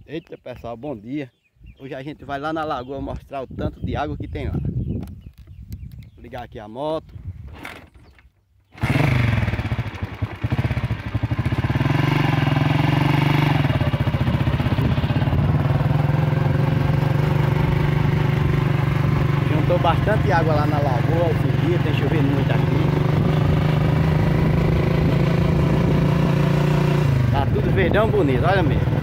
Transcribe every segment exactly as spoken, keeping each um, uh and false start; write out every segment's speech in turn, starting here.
Eita pessoal, bom dia. Hoje a gente vai lá na lagoa mostrar o tanto de água que tem lá. Vou ligar aqui a moto. Juntou bastante água lá na lagoa esse dia, tem chovendo muito aqui. Tá tudo verdão bonito, olha mesmo.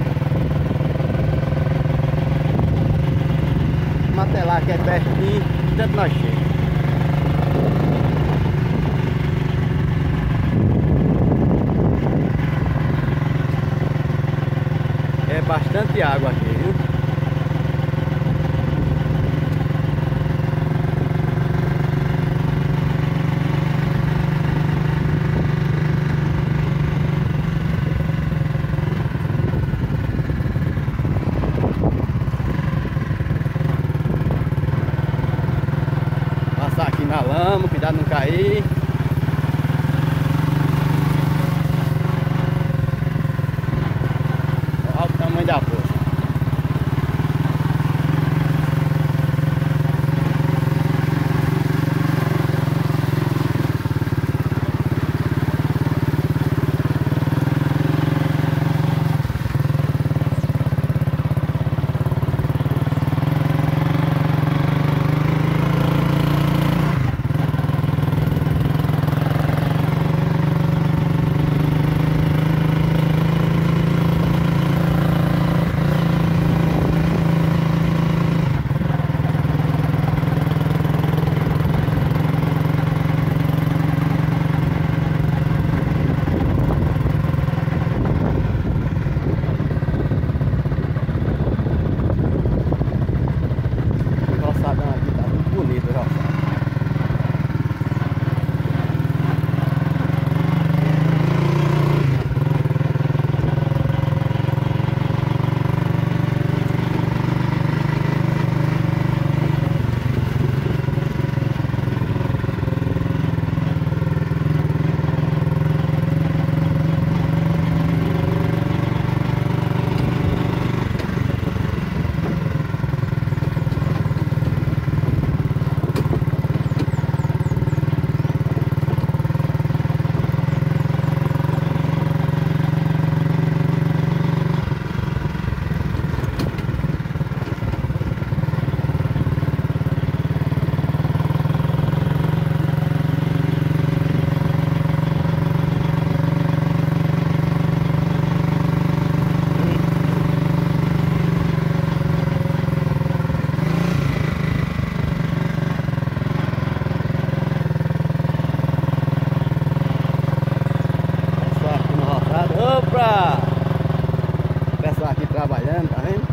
Até lá que é pertinho, tanto nós chegamos. É bastante água aqui, viu? Passar aqui na lama, cuidado de não cair. Olha o tamanho da poça. Bonito, já. Opa! O pessoal aqui trabalhando, tá vendo?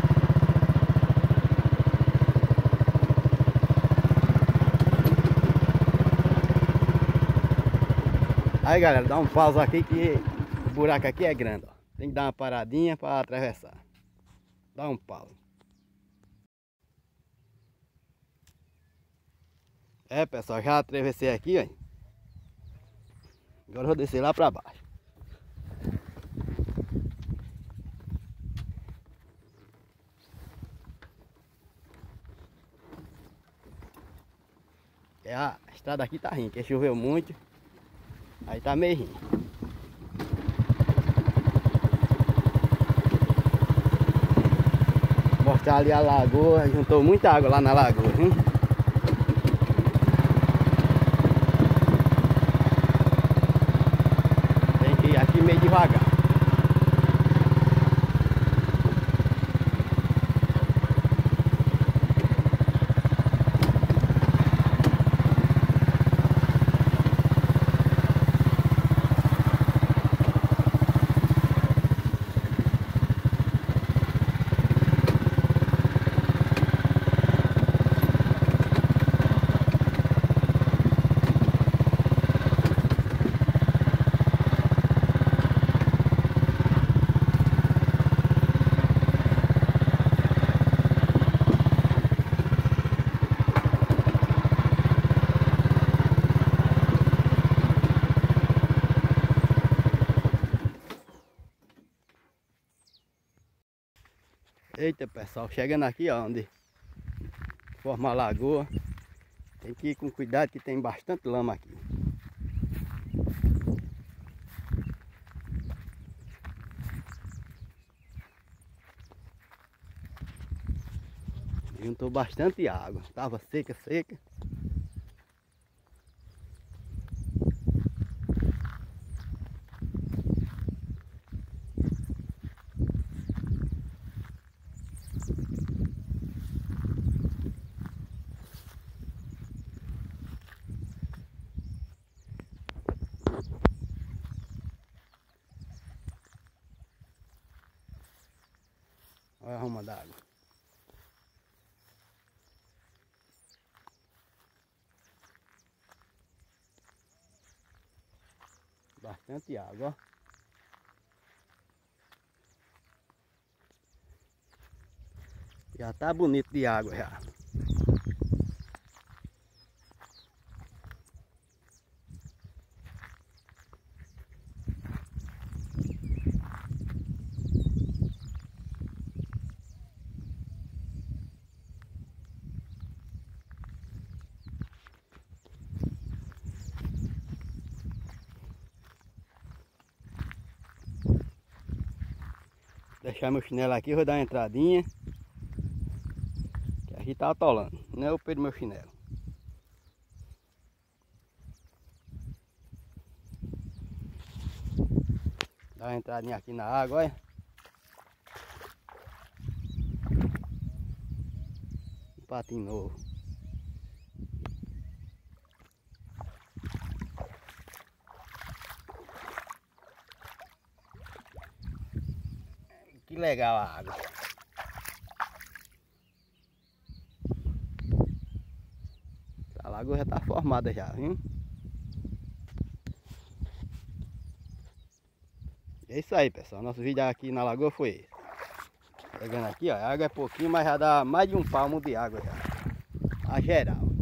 Aí galera, dá um pausa aqui que o buraco aqui é grande, ó. Tem que dar uma paradinha para atravessar. Dá um pausa. É pessoal, já atravessei aqui, ó. Agora eu vou descer lá para baixo. É, a estrada aqui tá ruim, porque choveu muito. Aí tá meio ruim. Mostrar ali a lagoa, juntou muita água lá na lagoa, hein? Tem que ir aqui meio devagar. Eita, pessoal, chegando aqui, ó, onde forma a lagoa. Tem que ir com cuidado que tem bastante lama aqui. Juntou bastante água. Tava seca, seca. Olha a ruma d'água. Bastante água, ó. Já tá bonito de água já. Deixar meu chinelo aqui, vou dar uma entradinha. Que aqui tá atolando, não é o pé do meu chinelo. Dá uma entradinha aqui na água, olha. Um patinho novo. Que legal a água. A lagoa já tá formada já, viu? É isso aí, pessoal. Nosso vídeo aqui na lagoa foi esse. Pegando aqui, ó. A água é pouquinho, mas já dá mais de um palmo de água já. A geral.